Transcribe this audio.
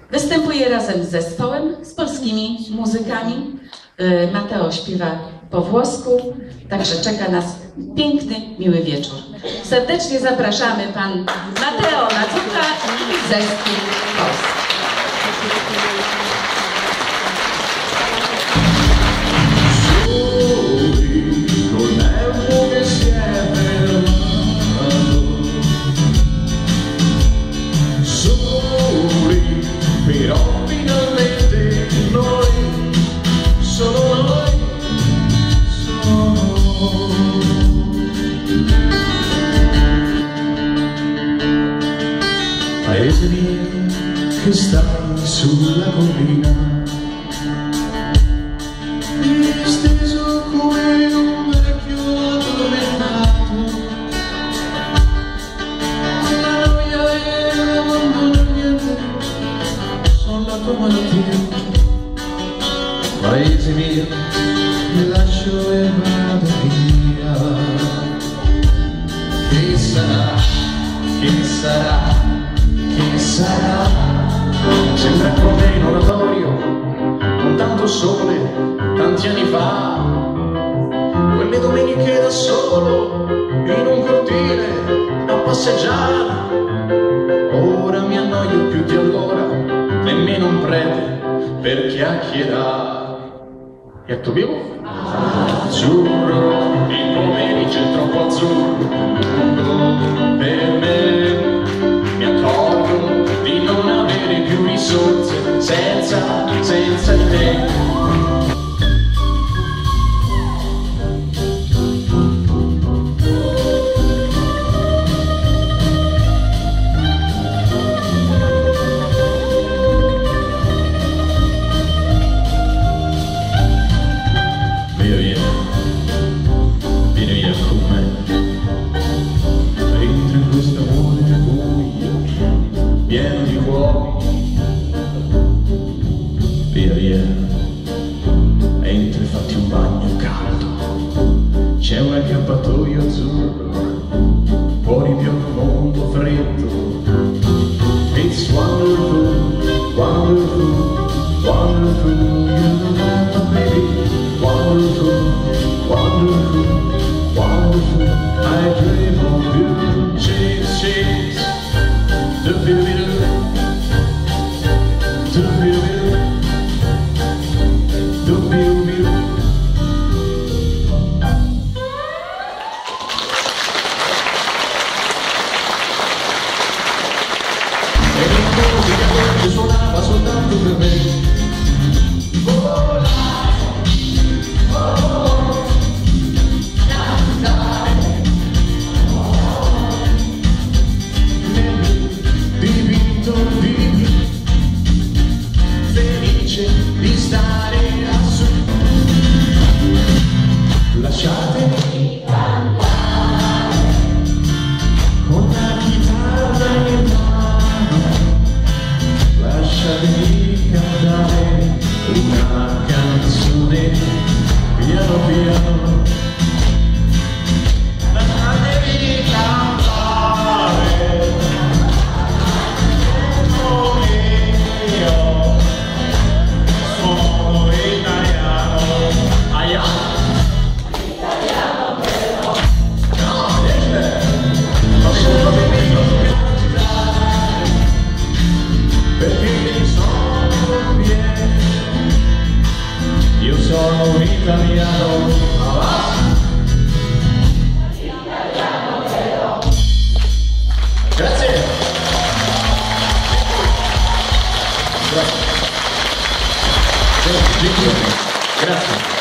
Występuje razem z zespołem, z polskimi muzykami. Mateo śpiewa po włosku, także czeka nas piękny, miły wieczór. Serdecznie zapraszamy pan Mateo Mazzucca i zespół polski. Però finalmente noi, solo noi, Paese mio che stai sulla collina, disteso come un vecchio addormentato, la noia e l'abbandono niente sono la tua malattia. Paese mio, ti lascio e vado via. Che sarà, che sarà, che sarà? Sembra come in oratorio, con tanto sole, tanti anni fa. Quelle domeniche da solo, in un cortile, a passeggiare. Ora mi annoio più di allora, nemmeno un prete per chiacchierare. E tu vivo? Azzurro, il pomeriggio è troppo azzurro per me. Mi accorgo di non avere più risorse senza di te. Vieni via con me, entri in questo amore buio, pieno di fuochi. Via via, entri e fatti un bagno caldo. C'è un accappatoio azzurro, fuori piove un mondo freddo. It's wonderful, wonderful, wonderful, you know, baby. Wonderful, wonderful, wonderful, I dream of you. Cheese, cheese, do-be-do, do-be-do, do-be-do. E il musica che suonava soltanto per me. Felice di stare lassù, lasciatemi cantare con la chitarra in mano, lasciatemi cantare una canzone piano piano, lasciatemi cantare come io. Sono italiano, aia. Italiano però. No, niente. Va bene, perché sono bien. Io sono un italiano, ma va. Italiano però. Grazie. Grazie. Grazie.